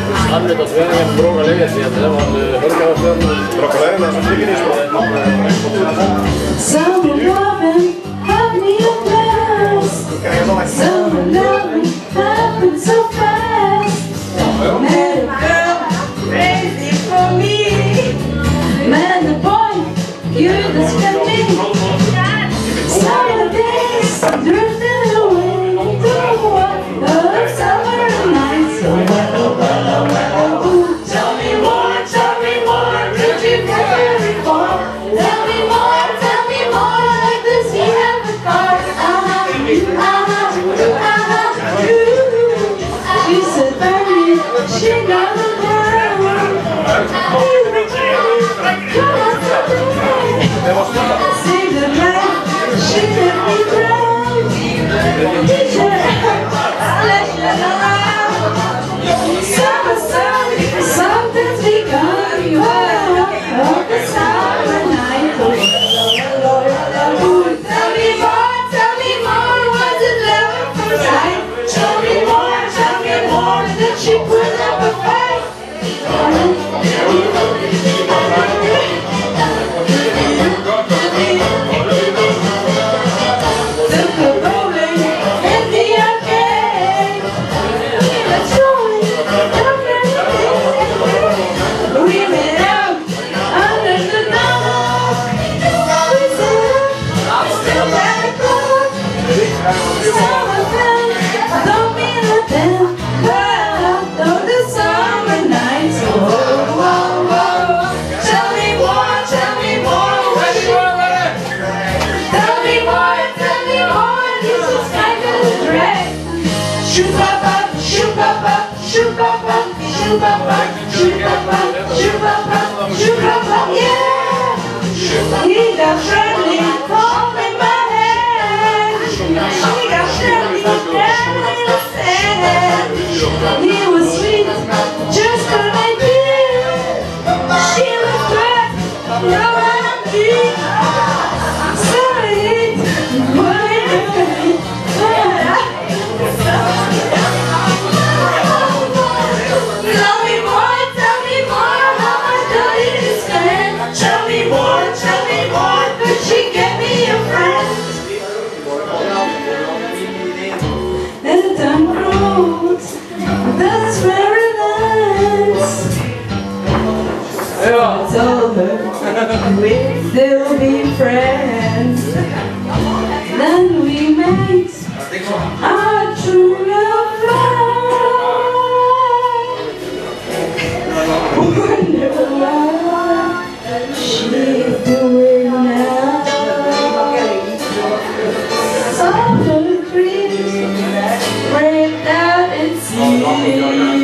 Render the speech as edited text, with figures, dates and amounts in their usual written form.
Andmed, dat wij een Brogalees hebben, hè, want de Brogalees, dat is een betekenis. Someone loving, help me a blast. Someone loving, happened so fast. Met a girl, crazy for me. Met a boy, you just got me. Summer days, drifting away to one of summer nights. Tell me more, could you go very far? Tell me more, like the sea and the car. She said, baby, she got the ground. See the light, she let me drown. Teacher, I'll let you know. Summer sun, something's begun. Of the summer night. Tell me more, was it love from sight? Tell me more, did she put up a fight? Took a bowling in the arcade. Let's join the we made out under the knob. We said, still very close. Some of them don't mean a thing, but though the summer nights. Whoa, whoa, whoa. Tell me more, what you want. Tell me more, this is kind of dread. Shoot up, shoot up, shoot up, shoot up, shoot up, shoot up, shoot up, yeah. He got friendly, holding my hand. She got friendly, down in the sand. He was sweet, just like you. She was good, no I'm deep. Sorry, what it is. Tell me more, how much do you spend? Tell me more, could she get me a friend? And down the road, that's where it ends. I told her we'd still be friends. Then we made our true love vow. Wonder what she's doing now. All the trees break out and see.